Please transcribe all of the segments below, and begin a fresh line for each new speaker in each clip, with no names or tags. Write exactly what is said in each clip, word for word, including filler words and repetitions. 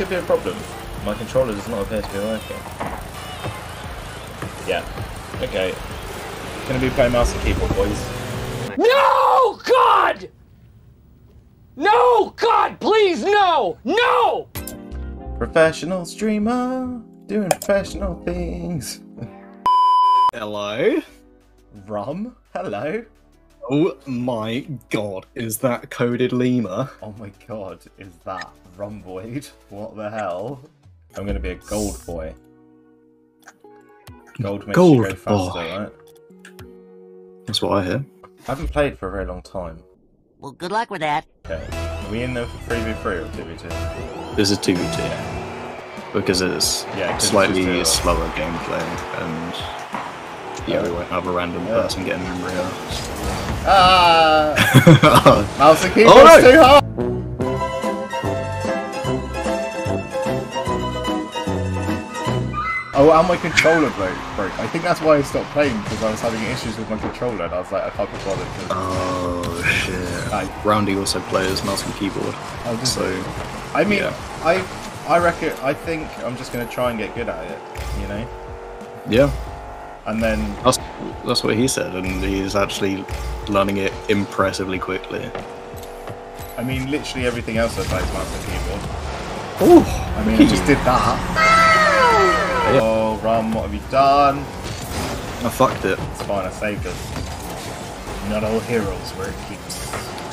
could be a problem. My controller does not appear to be working. Yeah. Okay. Gonna be playing mouse and keyboard, boys.
No! God! No! God, please, no! No!
Professional streamer, doing professional things.
Hello?
Rum? Hello?
Oh my god, is that coded lemur?
Oh my god, is that Rumboid? What the hell? I'm gonna be a gold boy. Gold makes
Gold
you go faster,
boy.
right?
That's what I hear.
I haven't played for a very long time.
Well, good luck with that.
Okay. Are we in there for three v three or two v two?
This is two v two.
Yeah.
Because it's
Yeah, 'cause
slightly
it's just, uh,
slower gameplay and yeah, we won't have a random
Yeah.
person getting memory out.
Ah! Mouse and keyboard's
Oh, no!
too hard! Oh, and my controller broke. broke. I think that's why I stopped playing, because I was having issues with my controller, and I was like, I can't be bothered.
Oh shit.
Like,
Roundy also plays mouse and keyboard.
Oh, does
so
he? I mean,
yeah.
I I reckon, I think I'm just going to try and get good at it, you know?
Yeah.
And then...
That's, that's what he said, and he's actually learning it impressively quickly.
I mean, literally everything else I play is mouse and keyboard.
Oh,
I mean, I just did that.
Yeah.
Oh, Rum, what have you done?
I fucked it.
It's fine, I saved us. Not all heroes where it keeps.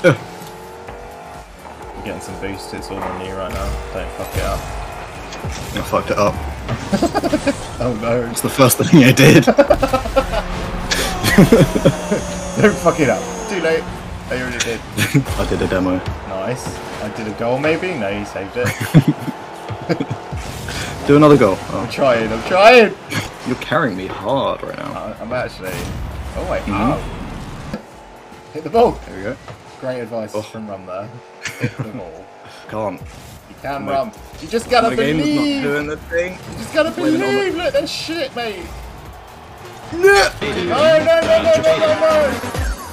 I'm getting some boost, it's all on you right now. Don't fuck it up.
I fucked it up.
Oh no.
It's the first thing I did.
Don't fuck it up. Too late. I already did.
I did a demo.
Nice. I did a goal maybe? No, you saved it.
Do another goal.
I'm
Oh.
trying, I'm trying!
You're carrying me hard right now.
I- I'm actually... Oh wait,
Mhm.
ow. Hit the ball!
There we go.
Great advice
Oh.
from Rum there. Hit the ball.
Can't.
You can,
My-
Rum. You just gotta
My game's not
believe!
doing the thing.
You just gotta
Waiting on
believe! Look, there's shit, mate!
No!
No, no, no, no, no, no, no!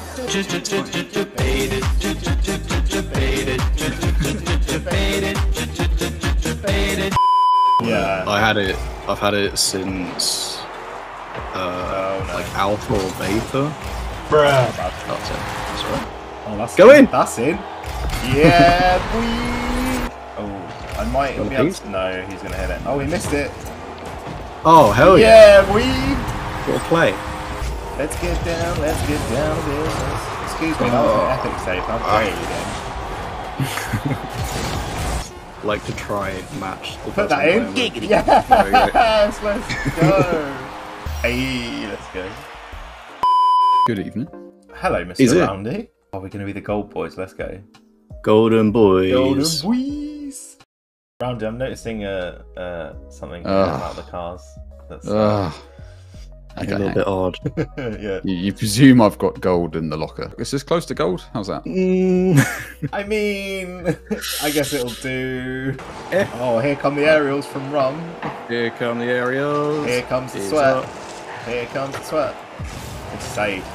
Yeah.
I had it. I've had it since uh,
Oh, no.
like alpha or beta.
Bruh.
That's it. That's right.
Oh, that's
Go in.
That's in. Yeah, boy. Oh, I might
Got a
be able
piece?
to... No, he's gonna hit it. Oh, he missed it.
Oh hell yeah!
Yeah, boy.
What a play.
Let's get down. Let's get down to business. Excuse me, that was an epic save. How great you
Like to try match. The
Put that
person
in.
playing with.
Yes,
There we go.
let's go. Hey, let's go.
Good evening.
Hello, Mister
Is it?
Roundy. Oh, we're gonna be the gold boys. Let's go.
Golden boys.
Golden boys. Roundy, I'm noticing uh, uh, something
Ugh.
about the cars. That's uh,
Ugh.
A little
Okay.
bit odd.
yeah.
You, you presume I've got gold in the locker. Is this close to gold? How's that?
Mm.
I mean, I guess it'll do.
Eh.
Oh, here come the aerials from Rum.
Here come the aerials.
Here comes the
It's
sweat.
up.
Here comes the sweat. It's saved.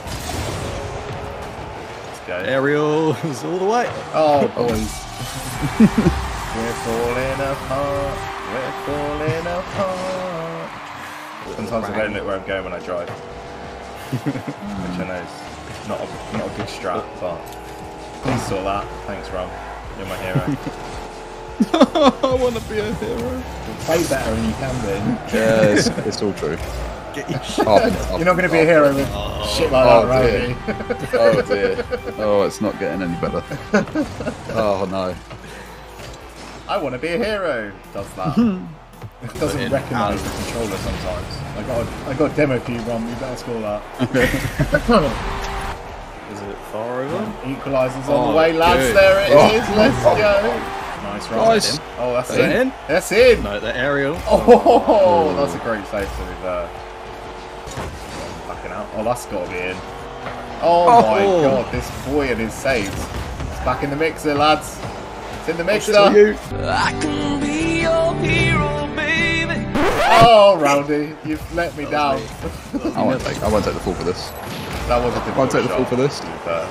Let's go.
Aerials all the way.
Oh, boys. We're falling apart. We're falling apart. Sometimes I don't look where I'm going when I drive. Which I know is not a, not a good strat, but please saw that. Thanks, Rum. You're my hero.
I want to be a hero.
Play better than you can be.
Yeah, it's, it's all true.
Get your
Half and half.
You're not going to be a hero with shit like
Oh,
that,
dear.
right?
Oh dear. Oh, it's not getting any better. Oh no.
I want to be a hero. Does that? It doesn't
in
recognise the controller sometimes. I got a, I got a demo for you, Rum. You better score that.
Is it far over?
Equalisers on
Oh,
the way, lads.
good.
There it
Oh.
is. Let's go. Nice run.
Nice.
Oh, that's
Is that
in.
in?
That's in.
No, the aerial.
Oh, that's a great save to have uh, backing out. Oh, that's got to be in. Oh, my
Oh.
god, this boy and his saves. It's back in the mixer, lads. It's in the mixer.
I can be your hero, baby.
Oh, Roundy, you've let me down.
I won't take. I won't take the fall for this.
That was a difficult
I'll take the fall
shot,
for this.
to be fair.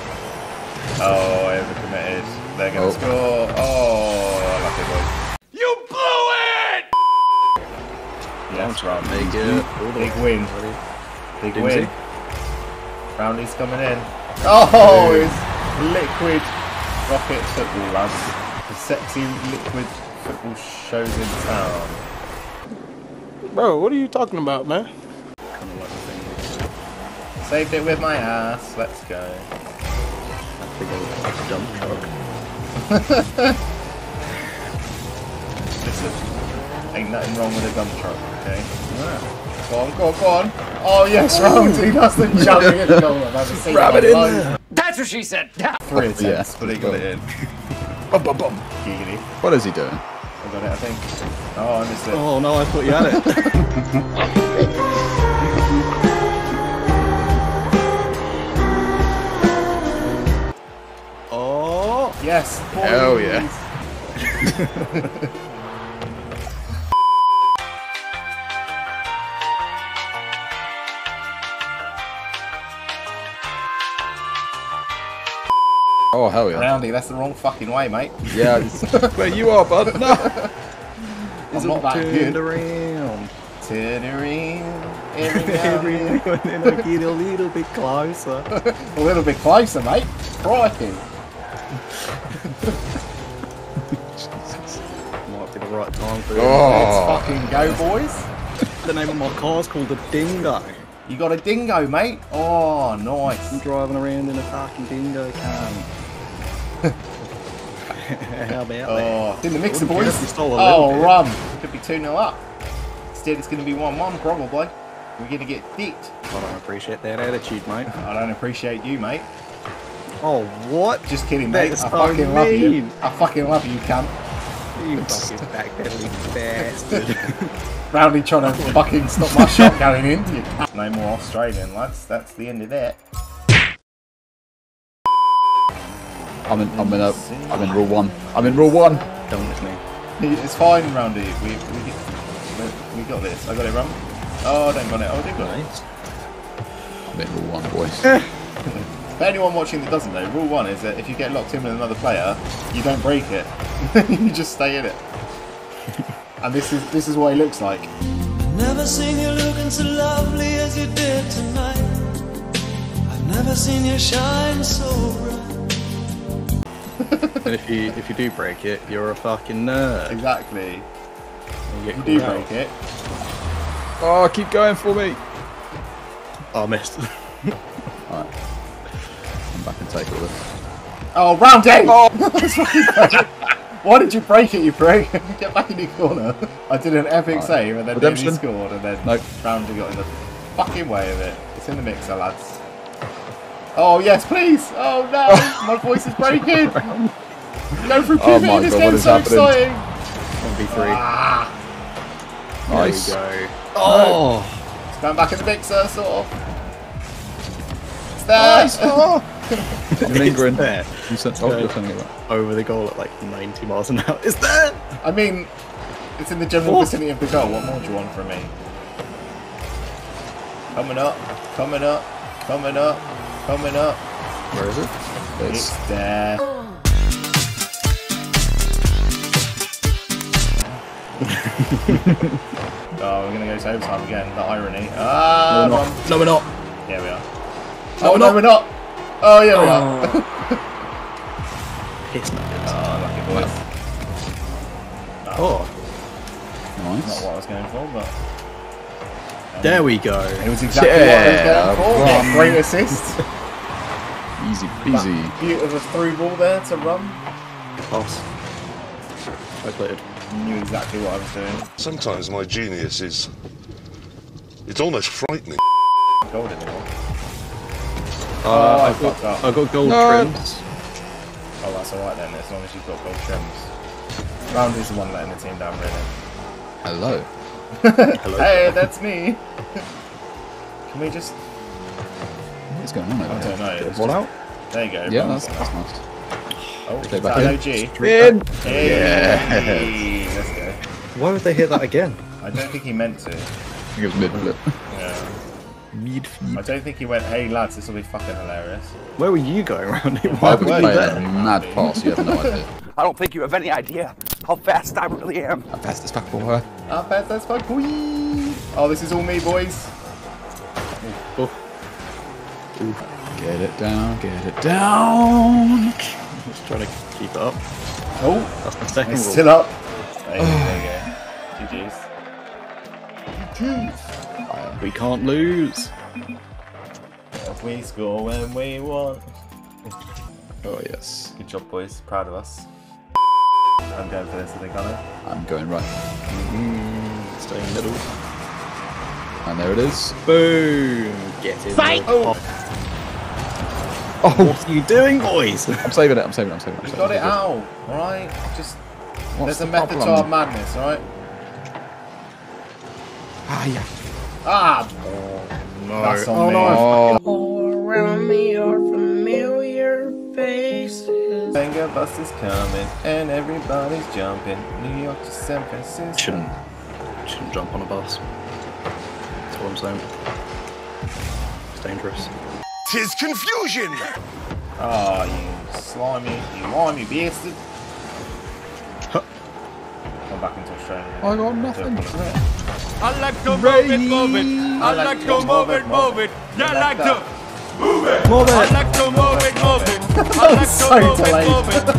Oh, I overcommitted. They're going to
Oh.
score. Oh, lucky boy.
You blew
Yes, Roundy.
Make it. All the
Big
way.
win. Big
Dimsy.
win. Roundy's coming in. Oh, it's liquid rocket football, lads. The sexy liquid football shows in town.
Bro, what are you talking about, man?
Kind of like the thing.
Saved it with my ass. Let's go.
That big old dump truck.
Listen, ain't nothing wrong with a dump truck, okay? Go on, go on, go on. Oh yes, Roundy, that's the jumping in the goal. I've ever seen
Grab it in there.
That's what she said.
Three attempts,
Yeah.
but he got it in.
Bum, bum, bum.
Giggity.
What is he doing?
I got it, I think. Oh, I missed it.
Oh no, I thought you had it. Oh.
Yes.
Hell
boys.
yeah. Oh hell yeah!
Roundy, that's the wrong fucking way, mate.
Yeah, it's where you are, bud. No.
I'm not that
Turned
good.
around.
Turn around. Every now
Every
and
now and then I get a little bit closer.
then. A little bit closer, mate. Crikey.
Might be the right time for it.
Oh.
Let's fucking go, boys.
The name of my car's called the Dingo.
You got a dingo, mate. Oh, nice.
I'm driving around in a fucking dingo can. How about that?
Oh, it's in the mixer,
Wouldn't care
boys.
if we stole a little
Oh,
bit.
rum. Could be two nil up. Instead, it's going to be one one, probably. We're going to get dicked.
I don't appreciate that attitude, mate.
I don't appreciate you, mate.
Oh, what?
Just kidding, mate.
That's
I
so
fucking love you.
mean.
I fucking love you, cunt.
You fucking backpedaling bastard.
Roundy trying to fucking stop my shot going in. You cunt. No more Australian, lads. That's the end of that.
I'm in. I'm in. A, I'm in rule one. I'm in rule one.
Don't with me.
It's fine, Roundy. We, we, we, we got this. I got it, Rum. Oh, I don't got it. Oh, I did got it.
I'm in rule one, boys.
For anyone watching that doesn't know, rule one is that if you get locked in with another player, you don't break it. You just stay in it. And this is this is what it looks like.
Never seen you looking so lovely as you did tonight. I've never seen you shine so bright.
And if you if you do break it, you're a fucking nerd.
Exactly.
You get
You do
called out.
break it.
Oh, keep going for me.
Oh, I missed.
Alright. I'm back and take all this.
Oh, Roundy! Oh. Why did you break it, you prick? Get back in your corner. I did an epic
Right.
save and then
Redemption.
he scored and then
Nope.
Roundy got in the fucking way of it. It's in the mixer, lads. Oh, yes, please! Oh, no! My voice is breaking! No for
Oh
Q B,
my
this
God, what
game's
is
so
happening?
exciting!
one v three.
Ah,
Nice.
There we go. Oh!
it's going back in the mixer, sort of. It's there!
Nice. Oh. I'm lingering.
It's there.
You sent. Oh, you're sending it back.
Over the goal at like ninety miles an hour. Is there?
I mean, it's in the general
Oh.
vicinity of the goal. What more do you want from me? Coming up, coming up, coming up, coming up.
Where is it?
It's
It's.
there. Oh, we're gonna go to overtime again. The irony. Ah,
No, we're
Rum.
not. No, we're not.
Yeah, we are.
No,
Oh,
we're
no,
not.
we're not. Oh, yeah, we
Oh.
are.
Piss nuggets.
Oh, lucky boys.
Oh,
Not
Nice.
what I was going for, but
there we go.
it was exactly what I was
Yeah,
going for.
Rum.
Yeah, great assist.
Easy peasy.
That beautiful through ball there to Rum.
Pass. I cleared.
Knew exactly what I was doing.
Sometimes my genius is... It's almost frightening.
Gold anymore.
Uh,
Oh, I
I've got,
fucked up.
I've got gold
No.
trims.
Oh, that's alright then, as long as you've got gold trims. Roundy's the one letting the team down, really.
Hello.
Hello.
Hey, that's me! Can we just...
What's going on over
I
here?
don't know.
Get
it's
the ball
just-
out.
There you go.
Yeah,
Rum's
that's,
on
that's
that.
nice.
Oh,
Stay
is
back
that
in.
O G?
In.
Hey,
Yes.
let's go.
Why would they hit that again?
I don't think he meant to.
I think it was mid flip.
Yeah.
Mid
I don't think he went, hey lads, this will be fucking hilarious.
Where were you going around it?
I
Why
was
were you
playing a
there?
mad pass. You have no idea.
I don't think you have any idea how fast I really am.
How fast this back ball her.
How fast that's my queen! Oh, this is all me, boys.
Oh.
Get it down, get it down.
Just trying to keep it up.
Oh,
That's the second
it's
rule.
still up. There, there you go. G G's. G G's.
We can't lose.
We score when we want.
Oh, yes.
Good job, boys. Proud of us. I'm going for this, I think, aren't I?
I'm going right.
Mm, stay in the middle.
And there it is.
Boom! Get in.
Fight!
Oh.
Oh,
What are you doing, boys?
I'm saving it, I'm saving it, I'm saving it. I'm
We
saving
got it out, alright? Just,
What's
there's a
the
method to
problem?
our madness, alright?
Ah, yeah.
Ah!
No.
That's on
Oh,
me.
no.
Oh,
All around me are familiar faces.
Finger busters coming, and everybody's jumping. New York to San Francisco.
Shouldn't, shouldn't jump on a bus. That's what I'm saying. It's dangerous.
Tis confusion!
Oh, you slimy, you limey bastard. I'm back into Australia.
I got nothing.
I like to move it, move it. I like to move it, move it. You like to move it.
Move
I
it.
like to move it, move it. I like to
So
move it,
delayed.
move it.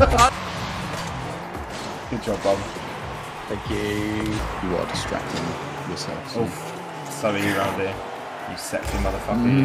Good job, Bob.
Thank you.
You are distracting yourself. So.
Oof. So are you, Roundy. You sexy motherfucker, you.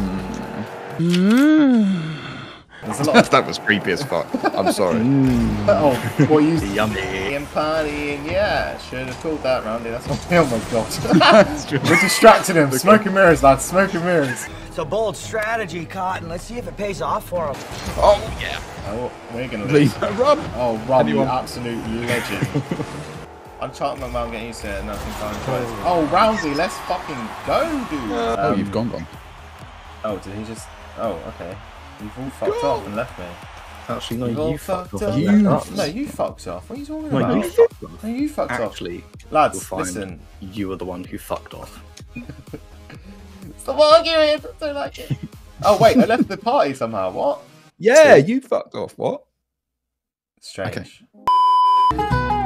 There's a lot of...
That was creepy as fuck. I'm sorry.
Oh, what you...
Yummy.
And partying, yeah. Should have called that, Roundy. That's what... Oh my god. We're distracting him. Smoke and mirrors, lads. Smoke and mirrors.
It's a bold strategy, Cotton. Let's see if it pays off for him.
Oh, yeah.
Oh, we're gonna lose.
Leave it, Rob.
Oh, Rob, you
Anyone?
absolute legend. I'm charting my mum getting used to it and nothing fine. Oh, Roundy, let's fucking go, dude.
Oh,
Um,
you've gone, gone.
Oh, did he just... Oh, okay. You've all fucked off and left me.
Actually, no,
You've all
you fucked off.
off.
and
You-
left us.
No, you fucked off. What are you talking
No,
about?
you fucked off.
No, you fucked off.
Actually, you'll
Lads,
find
listen.
you were the one who fucked off.
Stop arguing. I don't like it. Oh, wait. I left the party somehow. What?
Yeah, you fucked off. What?
Strange.
Okay.